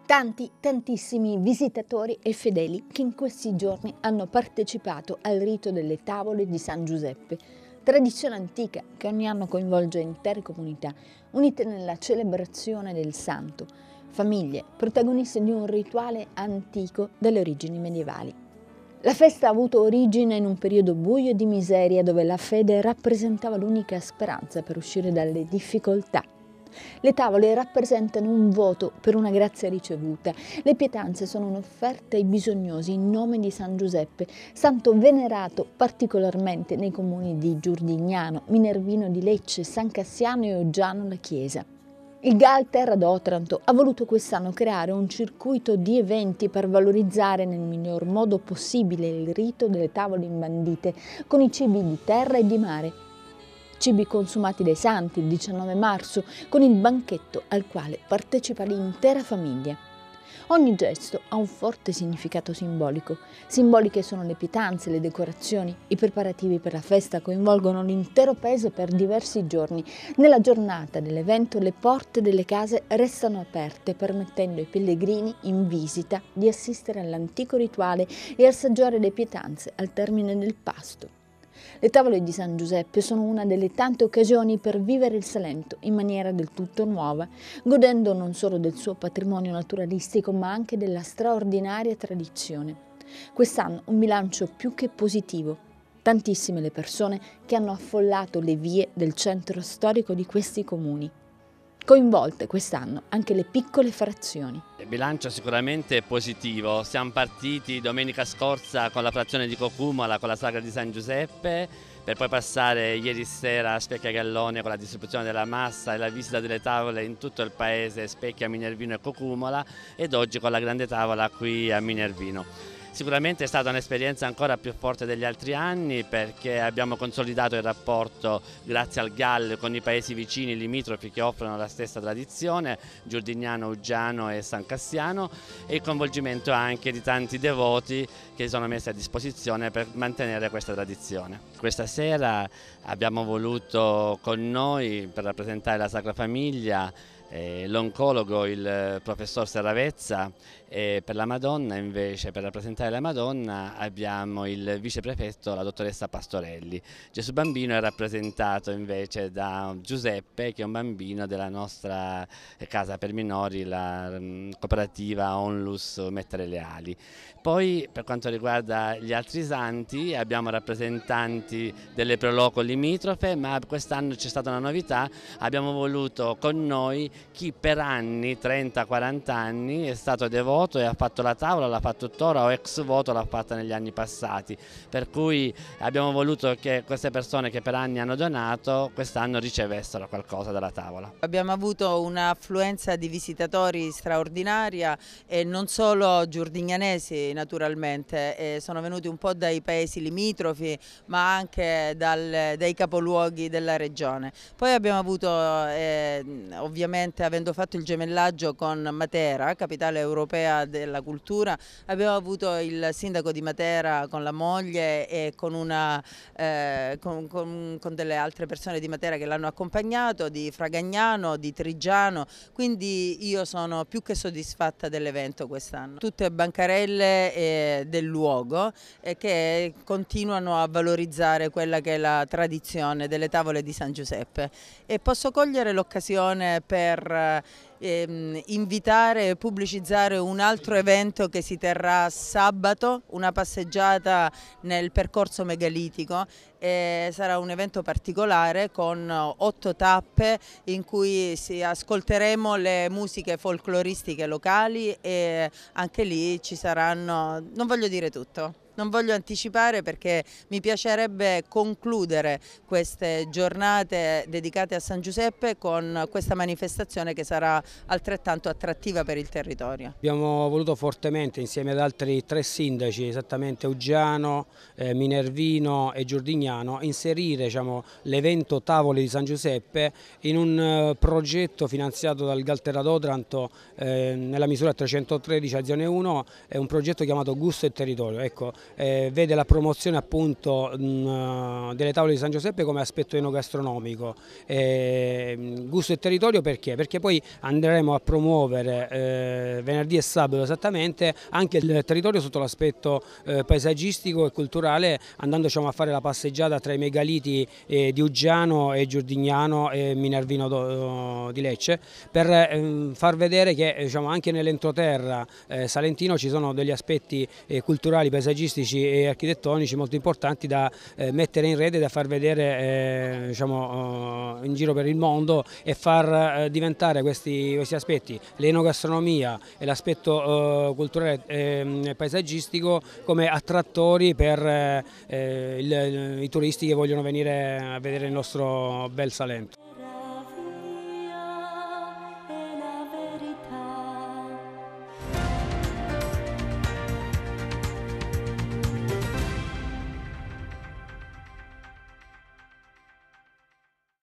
Tantissimi visitatori e fedeli che in questi giorni hanno partecipato al rito delle tavole di San Giuseppe, tradizione antica che ogni anno coinvolge intere comunità unite nella celebrazione del santo, famiglie protagoniste di un rituale antico dalle origini medievali. La festa ha avuto origine in un periodo buio e di miseria dove la fede rappresentava l'unica speranza per uscire dalle difficoltà. Le tavole rappresentano un voto per una grazia ricevuta. Le pietanze sono un'offerta ai bisognosi in nome di San Giuseppe, santo venerato particolarmente nei comuni di Giurdignano, Minervino di Lecce, San Cassiano e Oggiano la Chiesa. Il GAL Terra d'Otranto ha voluto quest'anno creare un circuito di eventi per valorizzare nel miglior modo possibile il rito delle tavole imbandite con i cibi di terra e di mare. Cibi consumati dai santi il 19 marzo con il banchetto al quale partecipa l'intera famiglia. Ogni gesto ha un forte significato simbolico. Simboliche sono le pietanze, le decorazioni, i preparativi per la festa coinvolgono l'intero paese per diversi giorni. Nella giornata dell'evento le porte delle case restano aperte, permettendo ai pellegrini in visita di assistere all'antico rituale e assaggiare le pietanze al termine del pasto. Le tavole di San Giuseppe sono una delle tante occasioni per vivere il Salento in maniera del tutto nuova, godendo non solo del suo patrimonio naturalistico ma anche della straordinaria tradizione. Quest'anno un bilancio più che positivo. Tantissime le persone che hanno affollato le vie del centro storico di questi comuni. Coinvolte quest'anno anche le piccole frazioni. Il bilancio sicuramente è positivo. Siamo partiti domenica scorsa con la frazione di Cocumola con la sagra di San Giuseppe, per poi passare ieri sera a Specchia Gallone con la distribuzione della massa e la visita delle tavole in tutto il paese, Specchia, Minervino e Cocumola, ed oggi con la grande tavola qui a Minervino. Sicuramente è stata un'esperienza ancora più forte degli altri anni perché abbiamo consolidato il rapporto grazie al GAL con i paesi vicini limitrofi che offrono la stessa tradizione, Giurdignano, Uggiano e San Cassiano, e il coinvolgimento anche di tanti devoti che si sono messi a disposizione per mantenere questa tradizione. Questa sera abbiamo voluto con noi, per rappresentare la Sacra Famiglia, l'oncologo, il professor Serravezza, e per la Madonna invece, per rappresentare la Madonna, abbiamo il viceprefetto, la dottoressa Pastorelli. Gesù Bambino è rappresentato invece da Giuseppe, che è un bambino della nostra casa per minori, la cooperativa Onlus Mettere le Ali. Poi per quanto riguarda gli altri santi abbiamo rappresentanti delle proloco limitrofe, ma quest'anno c'è stata una novità: abbiamo voluto con noi chi per anni, 30-40 anni, è stato devoto e ha fatto la tavola, l'ha fatto tuttora o ex voto l'ha fatta negli anni passati, per cui abbiamo voluto che queste persone che per anni hanno donato quest'anno ricevessero qualcosa dalla tavola. Abbiamo avuto un'affluenza di visitatori straordinaria e non solo giurdignanesi naturalmente, sono venuti un po' dai paesi limitrofi ma anche dai capoluoghi della regione. Poi abbiamo avuto ovviamente, avendo fatto il gemellaggio con Matera, capitale europea della cultura, abbiamo avuto il sindaco di Matera con la moglie e con delle altre persone di Matera che l'hanno accompagnato, di Fragagnano, di Trigiano, quindi io sono più che soddisfatta dell'evento quest'anno. Tutte bancarelle del luogo che continuano a valorizzare quella che è la tradizione delle tavole di San Giuseppe, e posso cogliere l'occasione per invitare e pubblicizzare un altro evento che si terrà sabato, una passeggiata nel percorso megalitico. Sarà un evento particolare con 8 tappe in cui ascolteremo le musiche folcloristiche locali, e anche lì ci saranno, non voglio dire tutto. Non voglio anticipare perché mi piacerebbe concludere queste giornate dedicate a San Giuseppe con questa manifestazione che sarà altrettanto attrattiva per il territorio. Abbiamo voluto fortemente, insieme ad altri 3 sindaci, esattamente Uggiano, Minervino e Giurdignano, inserire, diciamo, l'evento Tavole di San Giuseppe in un progetto finanziato dal GAL Terra d'Otranto nella misura 313 azione 1, è un progetto chiamato Gusto e Territorio. Ecco, vede la promozione appunto delle tavole di San Giuseppe come aspetto enogastronomico. Gusto e territorio perché? Perché poi andremo a promuovere venerdì e sabato esattamente anche il territorio sotto l'aspetto paesaggistico e culturale, andando a fare la passeggiata tra i megaliti di Uggiano e Giordignano e Minervino di Lecce, per far vedere che anche nell'entroterra salentino ci sono degli aspetti culturali, paesaggistici e architettonici molto importanti da mettere in rete, da far vedere in giro per il mondo e far diventare questi aspetti, l'enogastronomia e l'aspetto culturale e paesaggistico, come attrattori per i turisti che vogliono venire a vedere il nostro bel Salento.